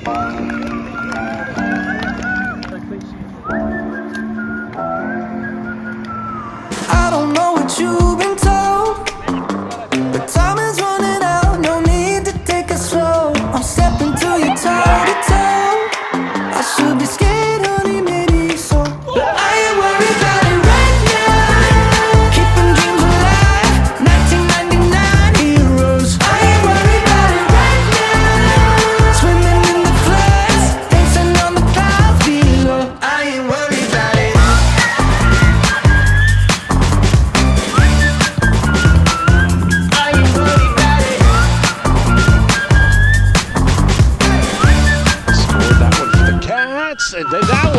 I don't know what you've been told, but time is running out, no need to take it slow. I'm stepping to you toe to toe. I should be scared, honey, maybe so, but I ain't worried about it right now. Keeping dreams alive, 1999 heroes. I ain't worried about it right now. Swimming in the floods, dancing on the clouds below. I ain't worried about it. And that